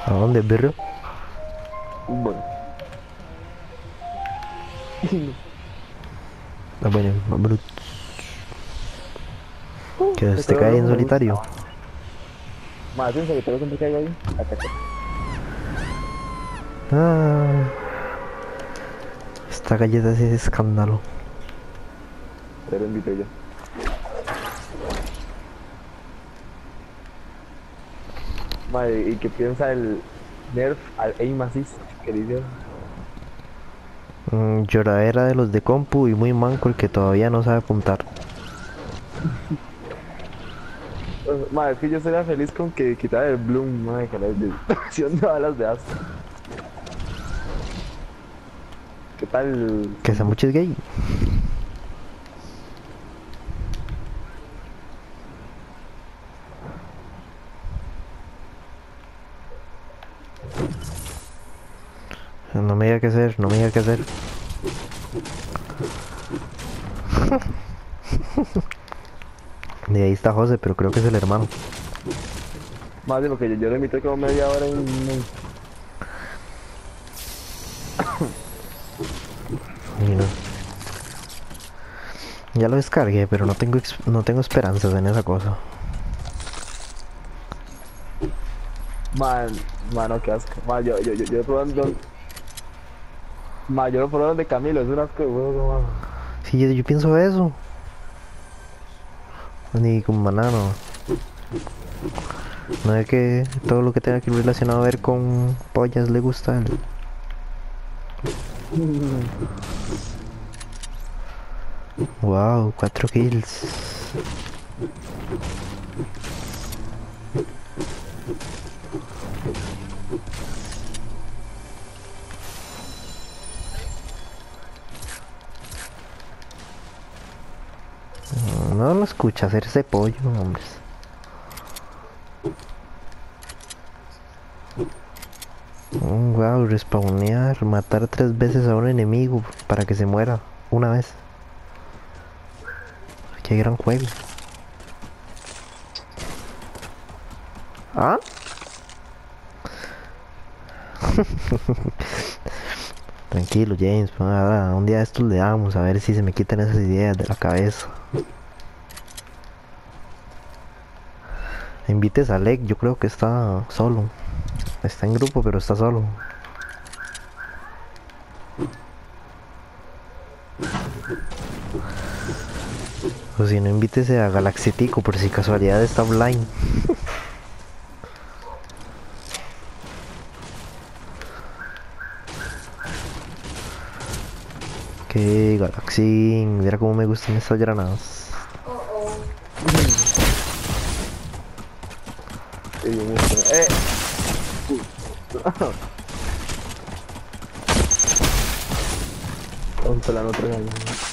¿A dónde, perro? Bueno. Ah, bueno, vámonos. Que De usted color cae rojo en me gusta. solitario. Más en serio, pero siempre caigo ahí. Ataque. Ah, esta galleta sí es escándalo. Pero invito yo. Madre, ¿y qué piensa el nerf al aim assist que le hicieron? Lloradera de los de compu y muy manco el que todavía no sabe apuntar. Madre, es que yo sería feliz con que quitara el bloom, madre, que la destrucción de balas de as. ¿Qué tal Que su... Samuchi es gay. No me diga qué hacer, no me diga qué hacer. De ahí está José, pero creo que es el hermano. Madre, porque yo le invité como media hora y Y no. Ya lo descargué, pero no tengo esperanzas en esa cosa. Mano, qué asco. Man, yo probando... Man, yo lo probé donde Camilo, es un asco de huevo, mano. Sí, yo pienso eso. Ni con maná, no. No es que todo lo que tenga que ir relacionado a ver con pollas le gusta a él. Wow, 4 kills. No lo escucha hacer ese pollo, hombres. Wow, respawnear, matar 3 veces a un enemigo para que se muera una vez. Qué gran juego. ¿Ah? Tranquilo, James. Un día de estos le damos a ver si se me quitan esas ideas de la cabeza. Invites a Alec, yo creo que está solo. Está en grupo, pero está solo. O si no, invítese a Galaxitico por si casualidad está online. Que Galaxin, mira cómo me gustan estas granadas. Y yo mismo, vamos pelando 3 años.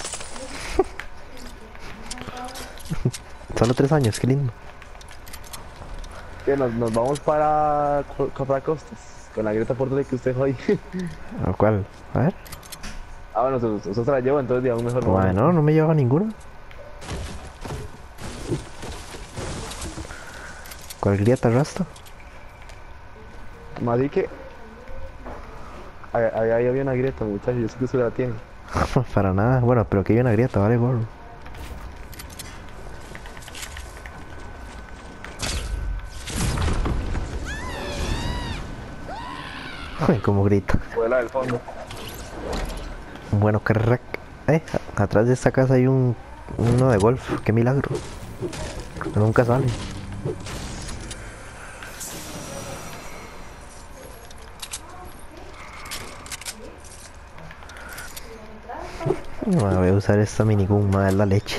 Solo 3 años, qué lindo. Que nos vamos para Costas, con la grieta por donde que usted hoy. ¿A cuál? A ver. Ah, bueno, eso se la llevo, entonces digamos mejor no vamos. Bueno, no me lleva ninguna. ¿Cuál grieta rasta? Más di que ahí había una grieta, muchachos, yo sé que usted la tiene. Para nada. Bueno, pero que hay una grieta, vale, gorro. Ay, como grita. Fue la del fondo. Bueno, crack. Atrás de esta casa hay uno de golf. Qué milagro. Nunca sale. Voy a usar esta minigun, madre la leche.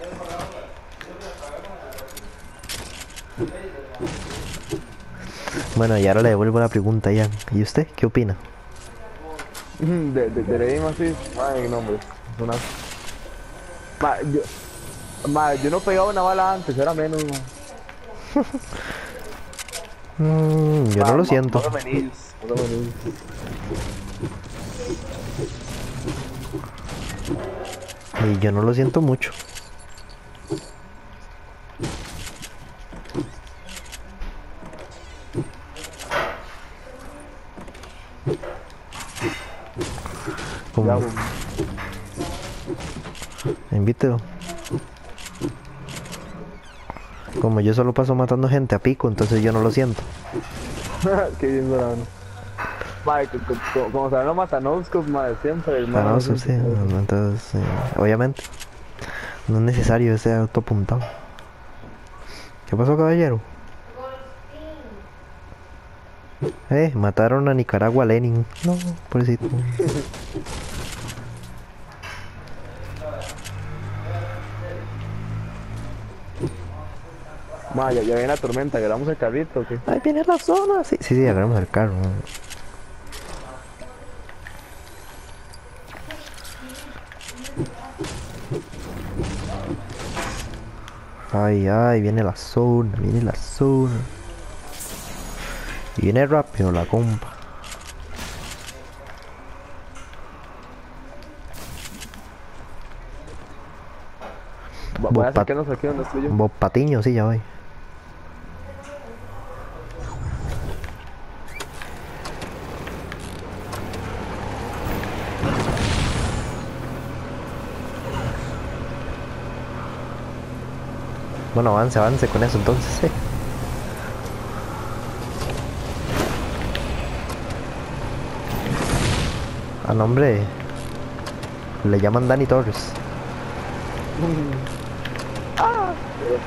Bueno, y ahora le devuelvo la pregunta ya. ¿Y usted qué opina? De Lady así, ay, no, hombre, es un asco. Yo no pegaba una bala antes, era menos, ma. Yo no lo siento. Más o menos, más o menos. Y yo no lo siento mucho. Ya, Invítelo. Como yo solo paso matando gente a pico, entonces yo no lo siento. qué bien dorado. Madre, como saben los matanoscos, madre, siempre, Ah, no, hermano. eso sí, entonces, obviamente, no es necesario ese autoapuntado. ¿Qué pasó, caballero? Mataron a Nicaragua Lenin. No, pobrecito. Madre, ya viene la tormenta, ¿agarramos el carrito o qué? Ahí viene la zona. Sí, sí, sí, agarramos el carro. Ay, ay, viene la zona, viene la zona. Y viene rápido la compa. Voy a acercarnos aquí donde estoy yo. Vos Patiño, sí, ya voy. Bueno, avance, avance con eso entonces. A nombre le llaman Dani Torres. ¡Ah!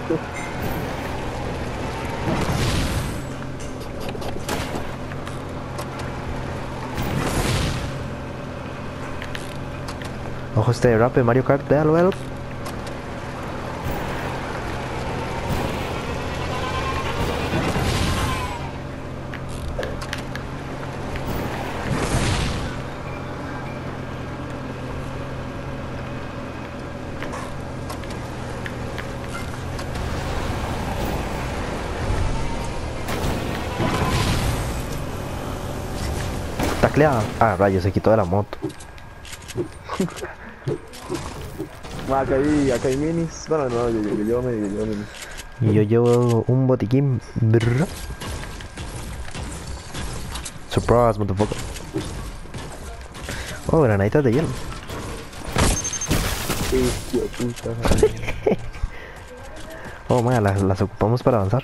Ojo este rap de Mario Kart, véalo, véalo. Tacleada. Ah, rayos, se quitó de la moto. Acá hay minis. Bueno, no, yo llevo minis. Y yo llevo un botiquín. Brr. Surprise, motherfucker. Oh, granaditas de hielo. Hijo de puta. Oh, man, las ocupamos para avanzar.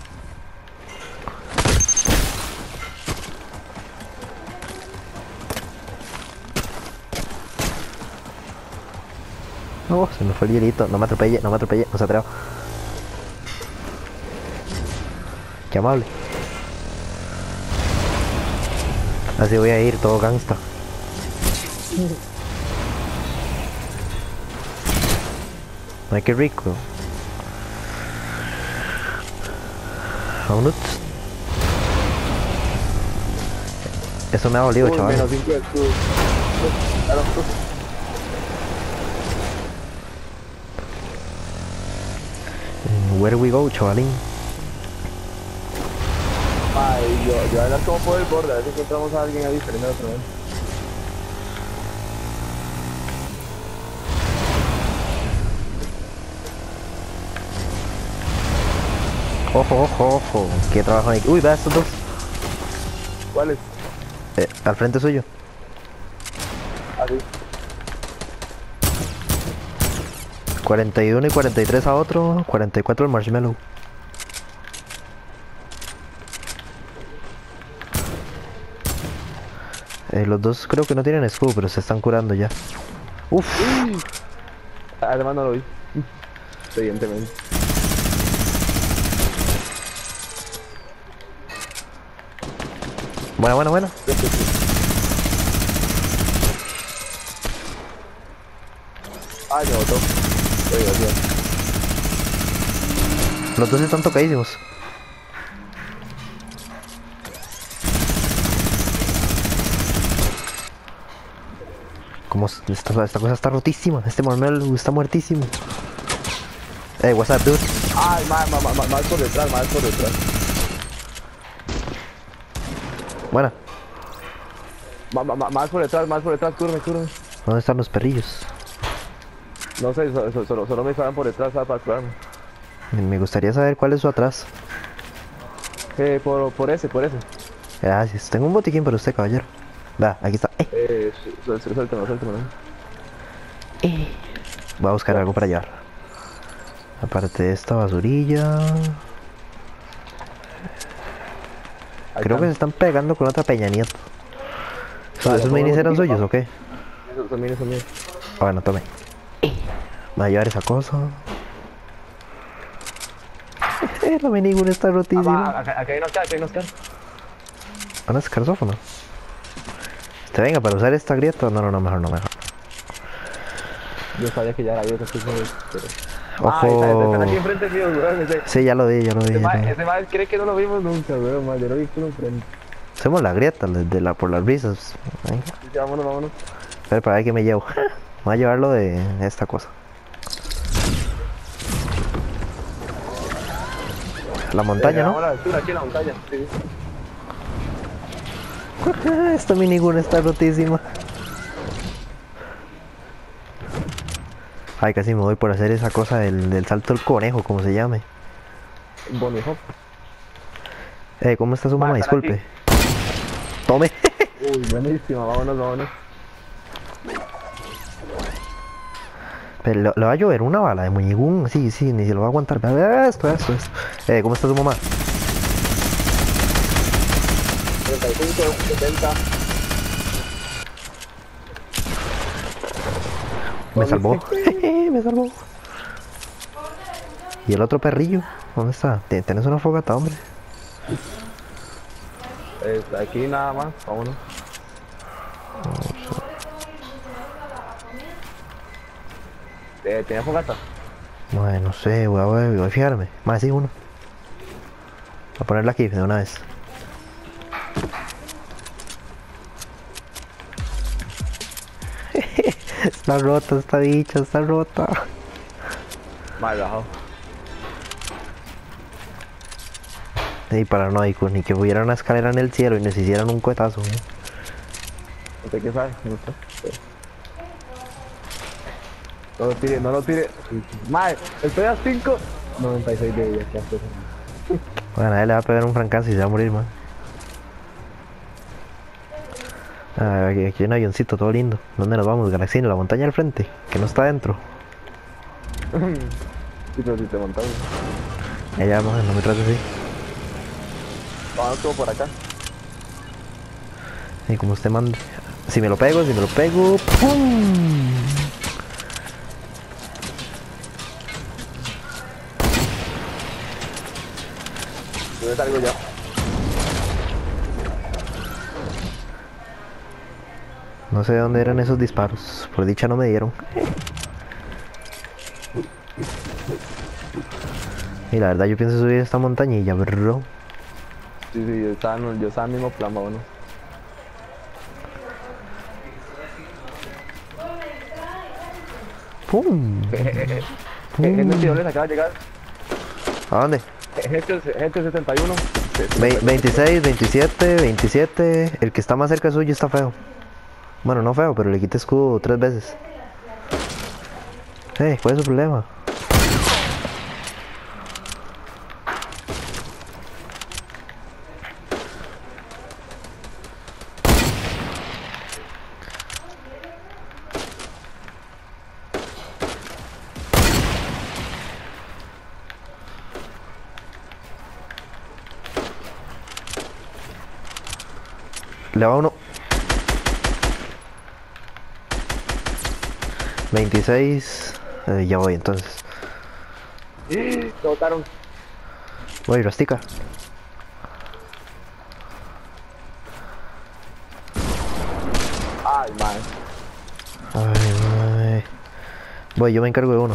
Oh, se me fue el hielito. No me atropelle, no me atropelle, no se atreva. Qué amable. Así voy a ir, todo gangsta. Ay, qué rico. Vámonos. Eso me ha dolido, chaval. Menos 5 de escudo. Where we go, chavalín. Ay, yo voy a hablar como por el borde, a ver si encontramos a alguien ahí primero otra vez. Ojo, ojo, ojo. Qué trabajo hay. Uy, vea estos dos. ¿Cuáles? Al frente suyo. Así. 41 y 43 a otro. 44 el marshmallow. Los dos creo que no tienen escudo, pero se están curando ya. Uf. Además no lo vi. Evidentemente. Buena, buena, buena. Ay, me botó. Los dos están tocadísimos. Como esta cosa está rotísima. Este marmelo está muertísimo. What's up, dude? Ay, más por detrás, más por detrás. Buena. Más por detrás, curve. ¿Dónde están los perrillos? No sé, solo me estaban por detrás para curarme. Me gustaría saber cuál es su atrás. Por ese. Gracias. Tengo un botiquín para usted, caballero. Va, aquí está. Suéltame, suéltame. Voy a buscar algo para llevar. Aparte de esta basurilla. Ahí Creo que se están. están pegando con otra Peña Nieto. Vale, ¿Esos pongo minis eran botiquín, suyos ¿no? o qué? Son míos, son míos. Ah, bueno, tome. Voy a llevar esa cosa. La minigun está rotísima. Acá hay unos acá hay unos acá. ¿Van a escarzófono? Te venga, para usar esta grieta. No, no, no, mejor no, mejor. Yo sabía que ya la había construido. Pero... están aquí Ojo. enfrente mío, weón. Sí, ya lo vi, ya lo vi. Ese mae cree que no lo vimos nunca, weón. Yo lo vi por enfrente. Hacemos la grieta por las brisas. Venga. Sí, vámonos, vámonos. Espera, para ver qué me llevo. Voy a llevarlo de esta cosa. La montaña, ¿no? Vamos a la altura, aquí en la montaña. Sí. Esta minigun está rotísima. Ay, casi me voy por hacer esa cosa del salto del conejo, como se llame. Bonnie Hop. ¿Cómo está su mamá? Están Disculpe. Tome. Uy, buenísima, vámonos, vámonos. Pero le va a llover una bala de muñigún. Sí, sí, ni se lo va a aguantar. Esto. ¿Cómo está su mamá? 35, 70. Me salvó. Me salvó. ¿Y el otro perrillo? ¿Dónde está? ¿Tienes una fogata, hombre? Aquí nada más, vámonos. ¿Tenía fogata? Bueno, no sé, voy a fijarme. Más sí, uno. Voy a ponerla aquí de una vez. Está rota esta bicha, está rota. Mal bajado. Y paranoico, ni que hubiera una escalera en el cielo y nos hicieran un cohetazo. ¿Usted qué sabe? No sé. No lo tire, no lo tire. Mae, estoy a 5. 96 de vida, ¿qué haces? Bueno, a él le va a pegar un francazo y se va a morir, man. Aquí hay un avioncito todo lindo. ¿Dónde nos vamos, Galaxino? La montaña al frente, que no está adentro. Sí, pero si te montamos. Allá, man, no me trates así. Vamos como por acá. Y como usted mande. Si me lo pego, ¡pum! Yo salgo ya. No sé de dónde eran esos disparos. Por dicha no me dieron. Y la verdad yo pienso subir esta montañilla, bro. Sí, yo estaba en el mismo plan, vámonos. ¡Pum! Gente tirones acaba de llegar. ¿A dónde? Gente 71. 26, 27, 27. El que está más cerca suyo está feo. Bueno, no feo, pero le quité escudo 3 veces. ¿Cuál es su problema? Le va uno. 26. Ya voy entonces. Lo botaron. Voy, Rastica. Ay, man. Ay. Voy, yo me encargo de uno.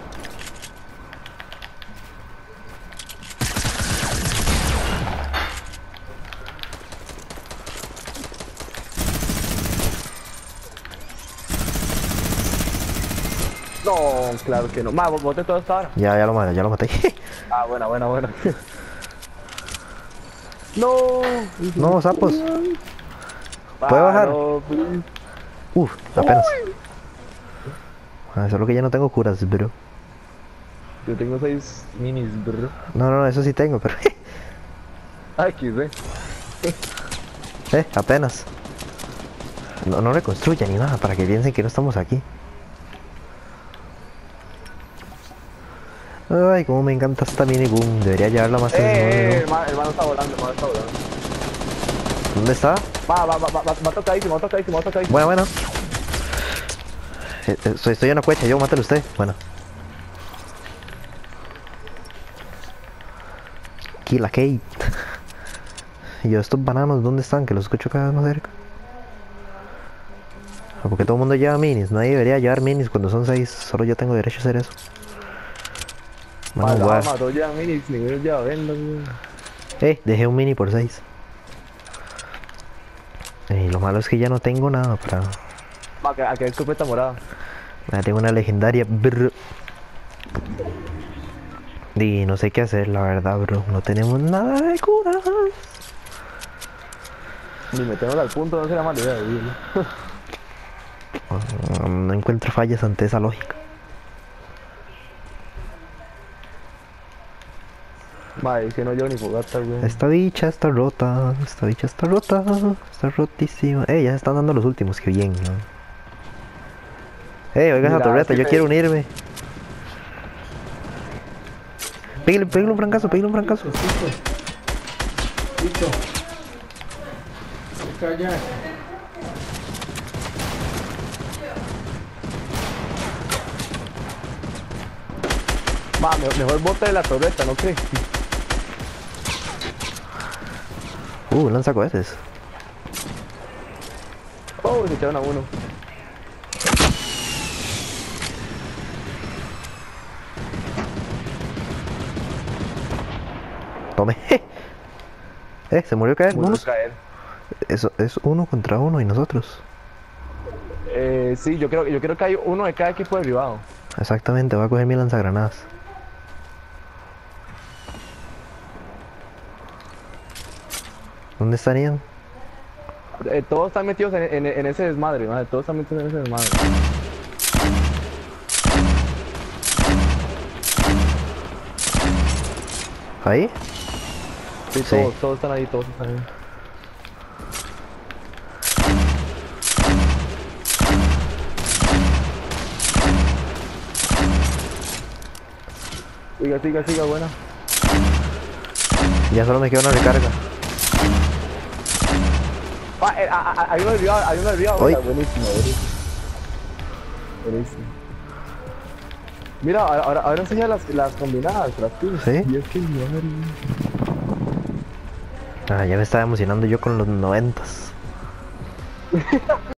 No, claro que no. Ma, boté todo esto ahora. Ya lo maté. Ah, buena. No. No, sapos. ¿Puede bajar? No, please. Apenas. Solo que ya no tengo curas, bro. Yo tengo 6 minis, bro. No, eso sí tengo, pero... Ay, qué sé. apenas. No, no reconstruya ni nada para que piensen que no estamos aquí. Ay, como me encanta esta mini boom. Debería llevarla más en modo. Hermano está volando, hermano está volando. ¿Dónde está? Va tocadísimo, va tocadísimo, va tocadísimo. Bueno, bueno. Estoy en una cuecha, yo mátelo usted. Bueno. Kill a Kate. Y yo, estos bananos, ¿dónde están? Que los escucho cada vez más cerca. Porque todo el mundo lleva minis. Nadie debería llevar minis cuando son 6. Solo yo tengo derecho a hacer eso. Bueno, guau. Mató ya minis, ninguno ya vendo, güey. Dejé un mini por 6. Y lo malo es que ya no tengo nada para... Va, que escopeta morada. Ya tengo una legendaria, bro. Y no sé qué hacer, la verdad, bro. No tenemos nada de curas. Ni metemos al punto, no será mala idea, güey. No encuentro fallas ante esa lógica. Madre, si no llevo ni fogata, güey. Esta bicha está rota. Esta bicha está rota. Está rotísima. Ya se están dando los últimos, que bien, ¿no? Oiga esa torreta, yo quiero unirme. Pégale un francazo, pégale un francazo. Listo. Calla. Va, mejor bota de la torreta, ¿no crees? Lanza cohetes. Oh, se echaron a uno. Tome. Se murió caer. Murió Vamos. caer. Eso es 1 contra 1 y nosotros. Sí, yo creo que hay uno de cada equipo derribado. Exactamente, voy a coger mi lanzagranadas. ¿Dónde estarían? Todos están metidos en ese desmadre, madre. Todos están metidos en ese desmadre. ¿Ahí? Sí, Sí. todos están ahí, todos están ahí. Siga, buena. Ya solo me queda una recarga. Hay uno derribado, Uy. buenísimo. Buenísimo. Mira, ahora enseña las combinadas, las kills. ¿Sí? Y es que madre. Ya me estaba emocionando yo con los 90s.